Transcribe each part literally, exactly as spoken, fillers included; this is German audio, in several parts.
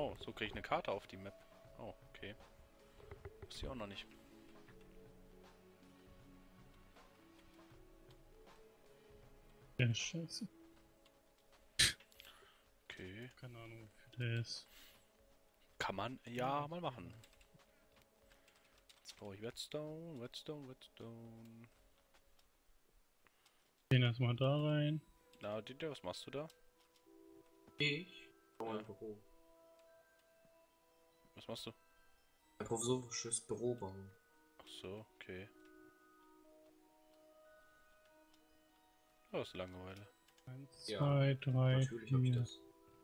Oh, so kriege ich eine Karte auf die Map. Oh, okay. Ist hier auch noch nicht. Ja, scheiße. Okay. Keine Ahnung, wie der ist. Kann man ja mal machen. Jetzt brauche ich Redstone, Redstone, Redstone. Gehen erstmal da rein. Na, Dieter, was machst du da? Ich? Oh, Ja. ein Büro. Was machst du? Ein provisorisches Büro bauen. Ach so, okay. Das ist Langeweile. Eins, Ja, zwei, drei, Natürlich habe ich vier. das.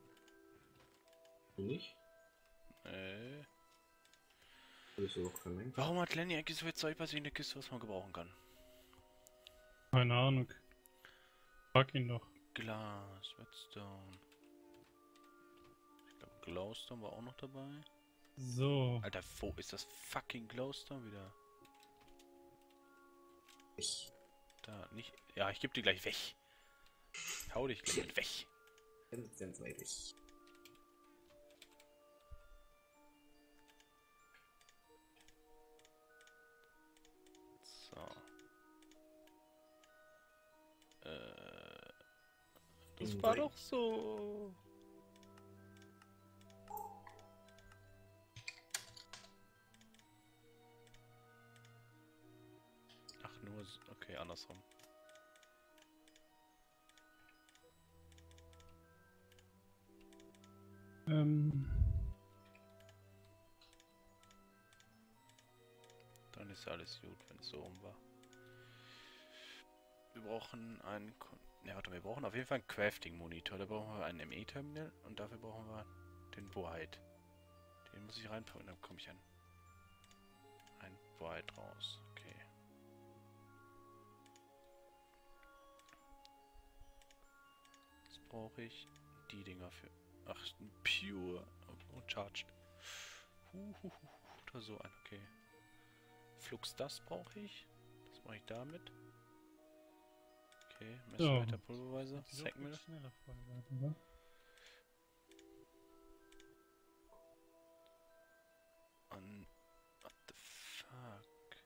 Du nicht? Äh. Bist du doch kein Mensch. Warum hat Lenny eigentlich so viel Zeug bei sich in der Kiste, was man gebrauchen kann? Keine Ahnung. Frag ihn doch. Glas, Redstone. Ich glaube, Glowstone war auch noch dabei. So. Alter, wo ist das fucking Glowstone wieder? Ich. Da, nicht. Ja, ich geb die gleich weg. Hau dich gleich mit weg. Ganz, ganz eilig. So. Äh. Das In war drei. doch so. Ach, nur. so- Okay, andersrum. Ähm. Dann ist ja alles gut, wenn es so rum war. Wir brauchen einen... Kon ne, warte, wir brauchen auf jeden Fall einen Crafting-Monitor. Da brauchen wir einen M E-Terminal und dafür brauchen wir den White. Den muss ich reinpacken, dann komme ich an ein White raus. Okay. Jetzt brauche ich die Dinger für... Ach, ein Pure und Charged. Huhuhu, da so ein, okay. Flux, das brauche ich. Das mache ich damit. Okay, So. Messer, Pulverweise, Die doch Sackmill. viel schneller voll werden, oder? Und... What the fuck?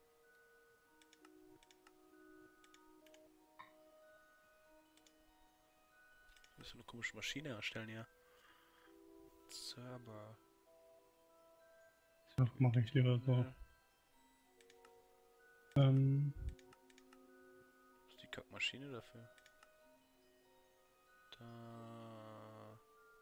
Das ist so eine komische Maschine erstellen hier. Server. Doch, mache ich lieber so. Ähm. Was ist die Kackmaschine dafür? Da.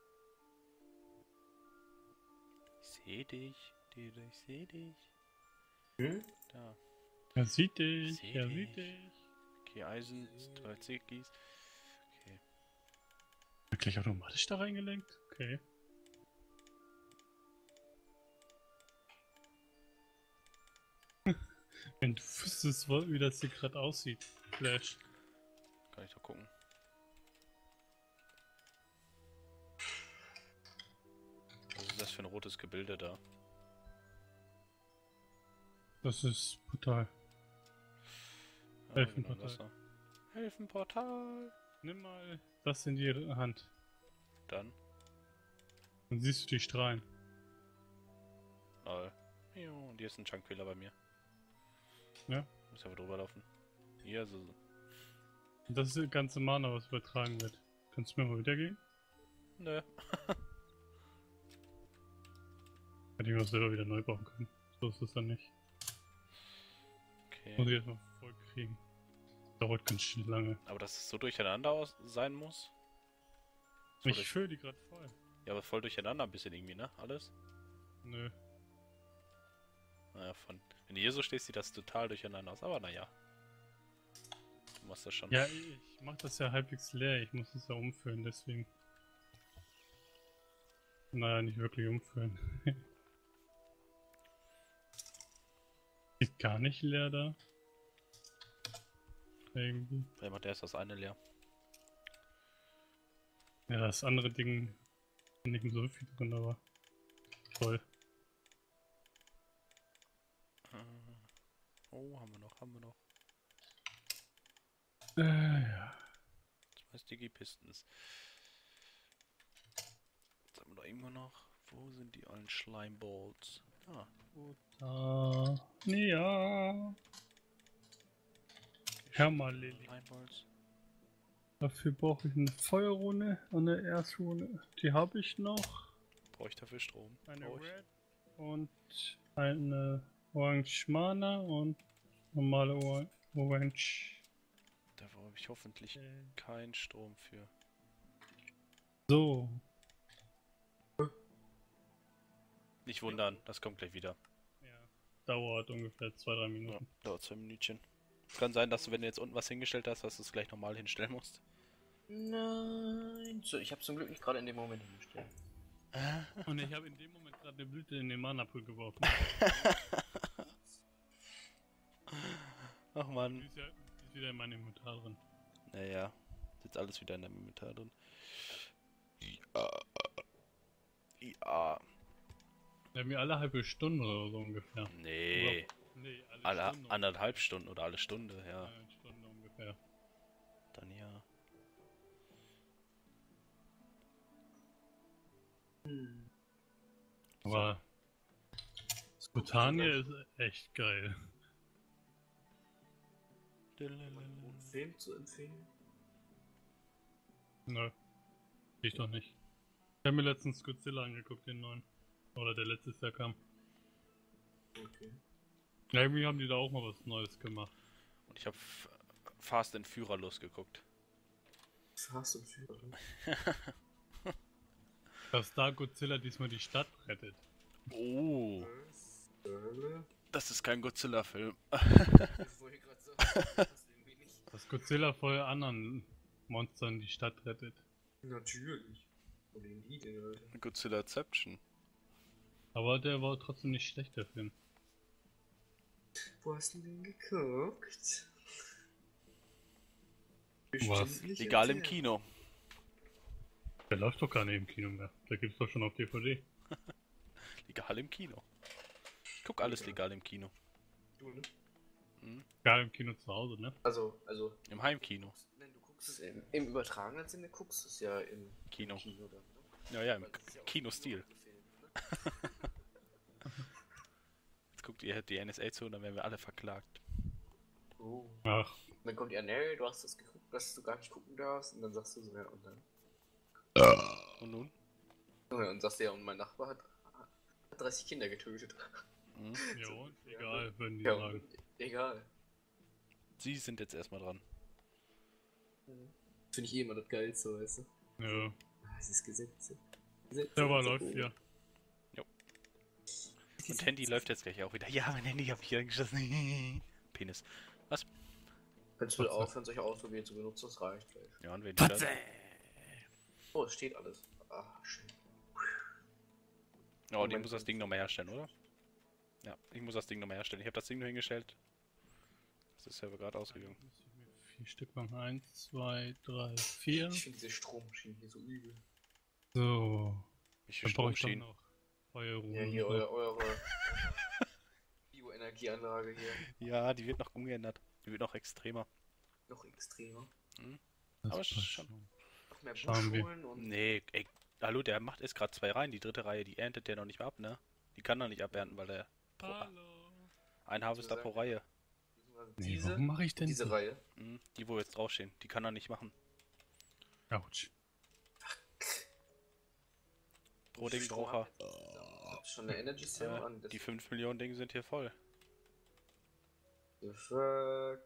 Ich seh dich, Dieter, ich seh dich. Hm? Da. Er sieht dich, Seh er dich. sieht dich. Okay, Eisen, drei Ziggies. Okay. Wirklich automatisch da reingelenkt? Okay. Wenn du wüsstest, wo- wie das hier gerade aussieht. Flash. Kann ich doch gucken. Was ist das für ein rotes Gebilde da? Das ist brutal. Ah, Elfenportal. genau, Wasser. Elfenportal. Nimm mal das in die Hand. Dann. Dann siehst du die Strahlen. Null. Jo, und hier ist ein Chunkfehler bei mir. Ja. Muss aber drüber laufen. Hier, so. so. Und das ist das ganze Mana, was übertragen wird. Kannst du mir mal wieder gehen? Nö. Hätte ich mir auch selber wieder neu bauen können. So ist es dann nicht. Muss Okay. ich erstmal voll kriegen. Dauert ganz schön lange. Aber dass es so durcheinander aus sein muss? Voll Ich durch... fülle die gerade voll. Ja, aber voll durcheinander ein bisschen irgendwie, ne? Alles? Nö. Naja, von. Wenn du hier so stehst, sieht das total durcheinander aus. Aber naja. Du machst das schon. Ja, ich mach das ja halbwegs leer. Ich muss es ja umfüllen, deswegen. Naja, nicht wirklich umfüllen. Ist gar nicht leer da. Irgendwie. Wer macht erst das eine leer? Ja, das andere Ding nicht mehr so viel drin, aber toll. Äh, Oh, haben wir noch, haben wir noch. Äh, ja. Zwei Sticky Pistons. Jetzt haben wir da irgendwo noch. Wo sind die allen Schleimballs? Ah, Ah, ja. Hör mal, Lilly. Schleimballs. Dafür brauche ich eine Feuerrune und eine Erzrune. Die habe ich noch. Brauche ich dafür Strom? Eine Brauch ich. Red und eine Orange Mana und normale Or Orange. Da habe ich hoffentlich Äh. keinen Strom für. So. Nicht wundern, das kommt gleich wieder. Ja. Dauert ungefähr zwei, drei Ja, Minuten. dauert zwei Minütchen. Es kann sein, dass du, wenn du jetzt unten was hingestellt hast, dass du es gleich nochmal hinstellen musst. Nein. So, ich habe zum Glück nicht gerade in dem Moment hingestellt. Und ich habe in dem Moment gerade eine Blüte in den Mana-Pool geworfen. Ach Die man. ist, ja, die ist wieder in meinem Inventar drin. Naja, jetzt alles wieder in deinem Inventar drin. Ja. Ja. Wir haben ja alle halbe Stunde oder so ungefähr. Nee. Oder, nee, alle, Alle Stunde anderthalb ungefähr. Stunden oder alle Stunde, ja. Eine Stunde ungefähr. Dann ja. Aber Botania ist echt geil. Einen Film zu empfehlen? Nö. Ich doch nicht. Ich habe mir letztens Godzilla angeguckt, den neuen. Oder der letztes Jahr kam. Okay. Ja, irgendwie haben die da auch mal was Neues gemacht. Und ich habe Fast and Führer losgeguckt. Fast und Führer. Dass da Godzilla diesmal die Stadt rettet. Oh, Was? das ist kein Godzilla-Film. Ich wollte gerade sagen, das irgendwie nicht. Dass Godzilla vor anderen Monstern die Stadt rettet. Natürlich. Und den die denn, Alter? Godzillaception. Aber der war trotzdem nicht schlecht, der Film. Wo hast du den geguckt? Was? Bestimmt nicht Egal im erzählen. Kino. Der läuft doch gar nicht im Kino mehr. Der gibt's doch schon auf D V D. Legal im Kino. Ich guck alles legal im Kino. Du, ne? Hm? Geil im Kino zu Hause, ne? Also, also. Im Heimkino. Nein, du guckst es im, im übertragenen Sinne, guckst es ja im Kino. im Kino dann, ne? Ja, ja, im Weil das ist ja auch Kinostil. nur gefilmt, ne? Jetzt guckt ihr die N S A zu und dann werden wir alle verklagt. Oh. Ach, Dann kommt ja, nee, du hast das geguckt, dass du gar nicht gucken darfst, und dann sagst du so, ja, und dann. Und nun? Und dann sagst du ja, und mein Nachbar hat, hat dreißig Kinder getötet. Hm? ja und? Egal, würden die Ja, sagen. egal. Sie sind jetzt erstmal dran. Finde ich eh immer das Geilste, weißt du? Ja. Ah, es ist Gesetze. Gesetze. Server so läuft gut. ja. Und Handy läuft jetzt gleich auch wieder. Ja, mein Handy hab ich angeschossen. Penis. Was? Kannst du Patze. aufhören, solche Ausprobieren zu benutzen, das reicht gleich. Ja, und wenn die Patze! dann... Oh, es steht alles. Ah, schön. Oh, und ich muss das Ding nochmal herstellen, oder? Ja, ich muss das Ding nochmal herstellen. Ich habe das Ding nur hingestellt. Das ist ja gerade ausgegangen. Vier Stück machen. Eins, zwei, drei, vier. Ich finde diese Stromschienen hier so übel. So. Wie viel Dann brauche ich dann Stromschienen? noch Feuerruhen. Ja, hier und so. eure, eure Bioenergieanlage hier. Ja, die wird noch umgeändert. Die wird noch extremer. Noch extremer. Das aber passt schon. schon. Noch mehr Schauen wir. Buschschulen und. Nee, ey, hallo, der macht erst gerade zwei Reihen. Die dritte Reihe, die erntet der noch nicht mehr ab, ne? Die kann noch nicht abernten, weil der Hallo. ein Harvester pro Reihe. Nee, Diese, warum mache ich denn diese so? Reihe. Mhm, die, wo jetzt draufstehen, die kann er nicht machen. Autsch. Pro Ding braucht er. Habt ihr schon eine Energy Cell Äh, an? Das die fünf Millionen Dinge sind hier voll. the fuck?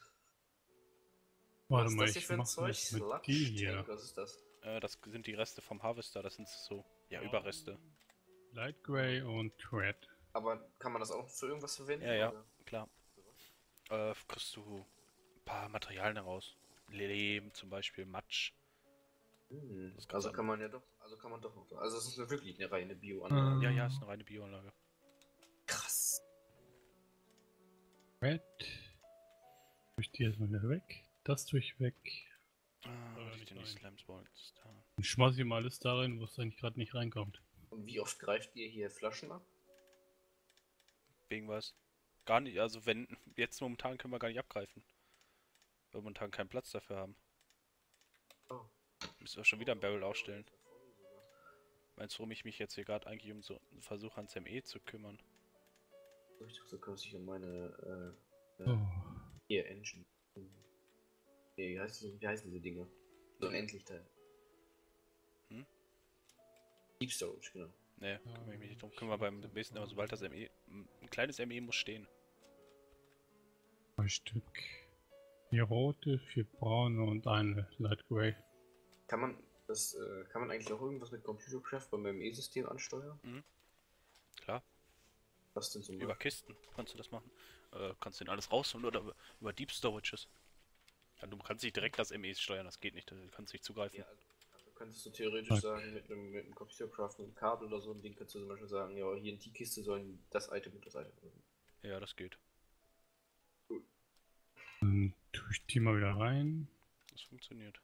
Warte Was ist mal, das hier ich für ein mach Zeug? was mit Sludge die hier. Tank, was ist das? Äh, das sind die Reste vom Harvester, das sind so, ja, Ja. Überreste. Light Grey und Red. Aber kann man das auch noch zu irgendwas verwenden? Ja, ja, oder? klar. Äh, kriegst du ein paar Materialien daraus. Lehm zum Beispiel, Matsch. Hm. Das kann Also sein. kann man ja doch, also kann man doch noch. Also es ist eine, wirklich eine reine Bioanlage. Ja, ja, ist eine reine Bioanlage. Krass. Red. Tue ich die erstmal wieder weg. Das tue ich weg. Ah, Aber was nicht ich denn die rein. Slams Balls da. Und schmeiß ich mal alles da rein, wo es eigentlich gerade nicht reinkommt. Und wie oft greift ihr hier Flaschen ab? Wegen was? Gar nicht, also wenn, jetzt momentan können wir gar nicht abgreifen. Weil wir momentan keinen Platz dafür haben. Oh. Müssen wir schon wieder ein Barrel aufstellen. Meinst du, warum ich mich jetzt hier gerade eigentlich um so einen Versuch ans M E zu kümmern? Ich dachte, du kümmerst dich um meine, äh, äh, Oh. hier, Engine. Nee, wie, heißt die, wie heißen diese Dinge? So unendlich Teil. Hm? Deep Storage, genau. Ne, kümmere ich mich nicht drum. Kümmere beim nächsten, aber sobald das M E. Ein kleines M E muss stehen. Zwei Stück. Vier rote, vier braune und eine Light Grey. Kann man das, äh, kann man eigentlich auch irgendwas mit Computercraft beim M E-System ansteuern? Mhm. Klar. Was denn zum Über Beispiel? Kisten kannst du das machen. Äh, kannst du den alles rausholen oder über, über Deep Storages. Ja, du kannst nicht direkt das M E steuern, das geht nicht. Du kannst nicht zugreifen. Ja, also könntest du theoretisch Okay. sagen, mit einem, mit einem Computercraft, mit einem Kabel oder so ein Ding, kannst du zum Beispiel sagen, ja, hier in die Kiste sollen das Item und das Item drin. Ja, das geht. Dann tue ich die mal wieder rein. Das funktioniert.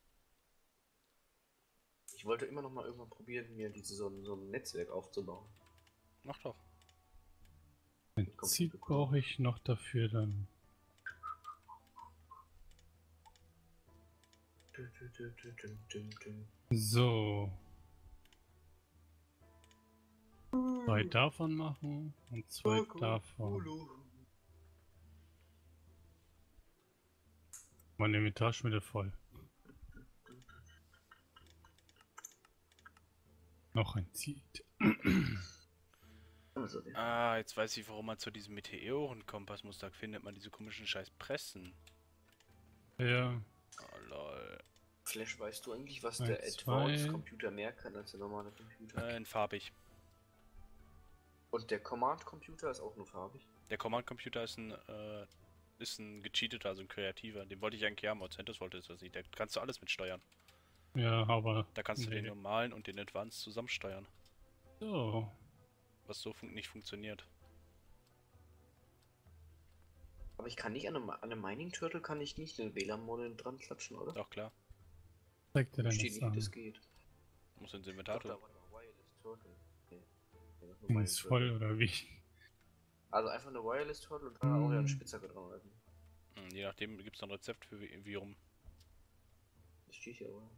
Ich wollte immer noch mal irgendwann probieren, mir diese, so, ein, so ein Netzwerk aufzubauen. Mach doch. Benzin brauche ich noch dafür dann. Dum, dum, dum, dum, dum, dum, dum. So. Zwei davon machen und zwei davon. Mein Inventar ist schon wieder voll. Noch ein Seed. Also, der- Ah, jetzt weiß ich, warum man zu diesem Meteorenkompass muss. Da findet man diese komischen scheiß Pressen. Ja, Oh lol. Flash, weißt du eigentlich, was Eins, der Advanced zwei. Computer mehr kann als der normale Computer? Äh, in farbig. Und der Command Computer ist auch nur farbig. Der Command Computer ist ein, äh, ist ein gecheateter, also ein kreativer. Den wollte ich eigentlich haben, Ozentus wollte es nicht. Da kannst du alles mit steuern. ja, aber. Da kannst du nee. den normalen und den Advanced zusammensteuern. So. Was so fun nicht funktioniert. Aber ich kann nicht an einem, an einem Mining Turtle kann ich nicht den W L A N-Modem dran klatschen, oder? Doch klar. Zeigt er dann Steht jetzt nicht, wie an. das geht. Du musst ins Inventar Doch, da tun. war noch Wireless Turtle. Nee. Nee, das ist nur Ding Mining ist Turtle. voll oder wie? Also einfach eine Wireless Turtle und dann auch ja Hm. einen Spitzhacke dran halten. Hm, je nachdem gibt es ein Rezept für wie, wie rum. Das steht hier aber.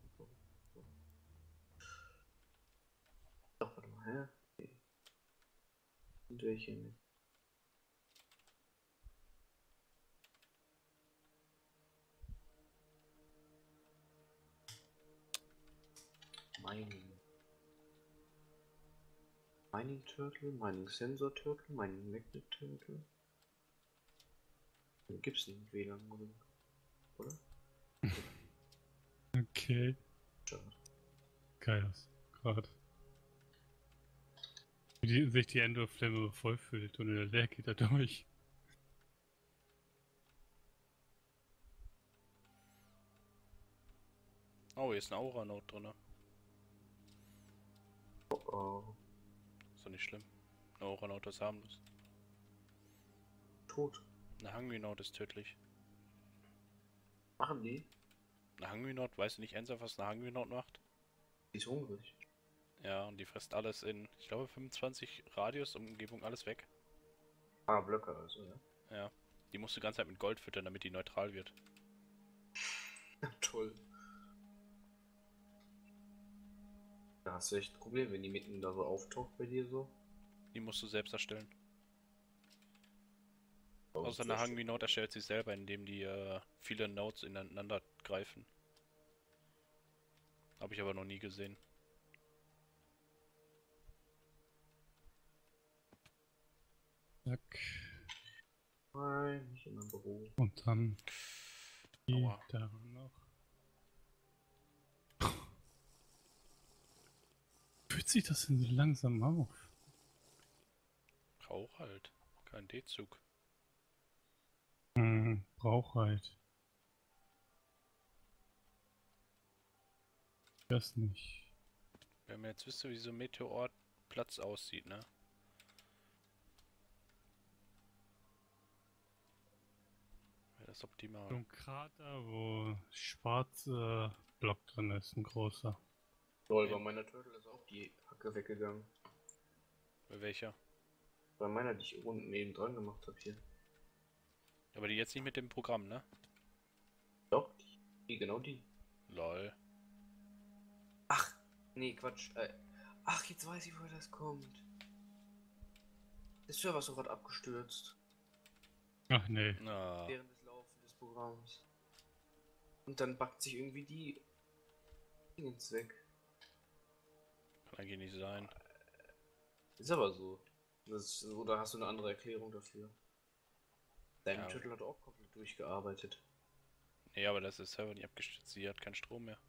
Doch, warte mal, hä? Okay. Und welche mit? Mining. Mining Turtle, Mining Sensor Turtle, Mining Magnet Turtle. Dann gibt's einen W L A N-Modem, oder? Okay. Schade. Geil aus. Gerade. Wie die, sich die Endorflamme vollfüllt und der leer geht da durch. Oh, hier ist eine Aura-Note drin. Oh oh. Ist doch nicht schlimm. Eine Aura-Note ist harmlos. Tot. Eine Hungry-Note ist tödlich. Machen die? Eine Hungry-Note, weißt du nicht ernsthaft, was eine Hungry-Note macht? Die ist hungrig. Ja, und die frisst alles in, ich glaube, fünfundzwanzig Radius, Umgebung, alles weg. Ah, Blöcke also, ja. Ja. Die musst du die ganze Zeit mit Gold füttern, damit die neutral wird. Toll. Da hast du echt ein Problem, wenn die mitten da so auftaucht bei dir so. Die musst du selbst erstellen. Oh, Außer eine Hungry Note erstellt sich selber, indem die äh, viele Nodes ineinander greifen. Habe ich aber noch nie gesehen. Zack. Nein, nicht in meinem Büro. Und dann die Aua. da noch. Fühlt sich das denn so langsam auf? Rauch halt. Kein D-Zug. Hm, brauch halt. Das nicht. Wenn wir jetzt wissen, wie so ein Meteorplatz aussieht, ne? Wäre das optimal. So ein Krater, wo schwarzer Block drin ist, ein großer. Lol, bei meiner Turtle ist auch die Hacke weggegangen. Bei welcher? Bei meiner, die ich unten neben dran gemacht habe hier. Aber die jetzt nicht mit dem Programm, ne? Doch, die, die genau die. Lol. Ach, nee, Quatsch. Äh, Ach, jetzt weiß ich, woher das kommt. Der Server ist doch gerade abgestürzt. Ach nee. Na, Während des Laufens des Programms. Und dann backt sich irgendwie die Dingens weg. kann eigentlich nicht sein. Ist aber so. Das ist, oder hast du eine andere Erklärung dafür? Dein Ja. Turtle hat auch komplett durchgearbeitet. Nee, aber das ist der Server nicht abgestürzt. Sie hat keinen Strom mehr.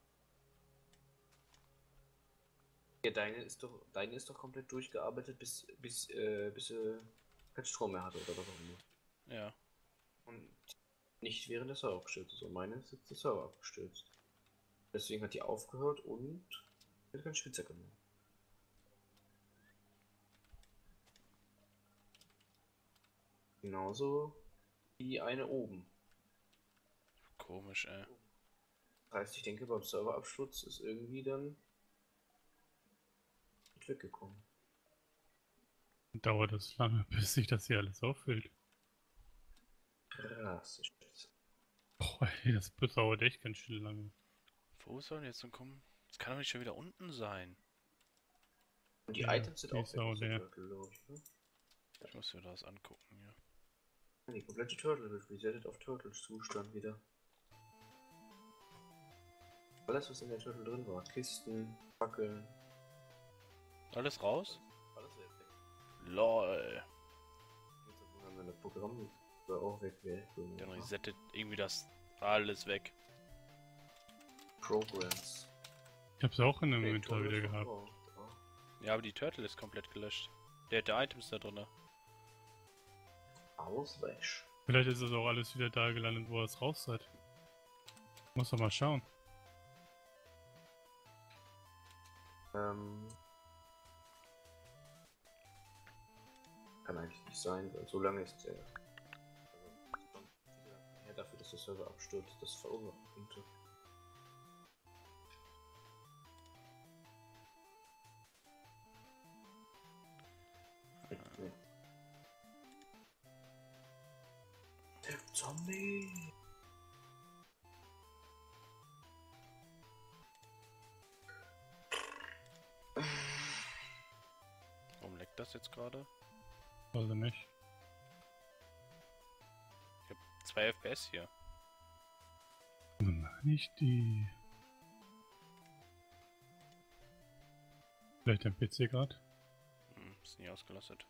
Ja, deine ist doch, deine ist doch komplett durchgearbeitet, bis, bis, äh, bis äh, kein Strom mehr hatte oder was auch immer. Ja. Und nicht während der Server abgestürzt ist. Und meine ist jetzt der Server abgestürzt. Deswegen hat die aufgehört und hat keinen Spitzhack mehr. Genauso wie eine oben. Komisch, ey. Das heißt, ich denke, beim Serverabsturz ist irgendwie dann nicht weggekommen. Dauert das lange, bis sich das hier alles auffüllt. Krass, Scheiße. Boah, ey, das dauert echt ganz schön lange. Wo soll jetzt denn kommen? Das kann doch nicht schon wieder unten sein. Und die Ja, Items sind die auch ist weg auch aus der leer. Turtle, glaub ich, ne? Ich muss mir das angucken, ja. Ja, die komplette Turtle wird resettet auf Turtle-Zustand wieder. Alles, was in der Turtle drin war. Kisten, Fackeln. Alles raus? Alles wäre weg. LOL. Jetzt wundern, wenn das Programm sogar auch weg wäre. Dann resettet irgendwie das alles weg. Programs. Ich hab's auch in dem Nee, Inventar Turtle wieder ist gehabt. noch drauf. Ja, aber die Turtle ist komplett gelöscht. Der hätte Items da drin. Auswäsch. Vielleicht ist es auch alles wieder da gelandet, wo es raus seid. Muss doch mal schauen. Ähm. Kann eigentlich nicht sein, weil so lange ist der. Also, schon wieder her dafür, dass der Server abstürzt, das verursachen könnte. Nee. Der Zombie! Warum leckt das jetzt gerade? Also nicht. Ich hab zwei F P S hier. Nicht die. Vielleicht ein P C gerade? Hm, ist nie ausgelastet.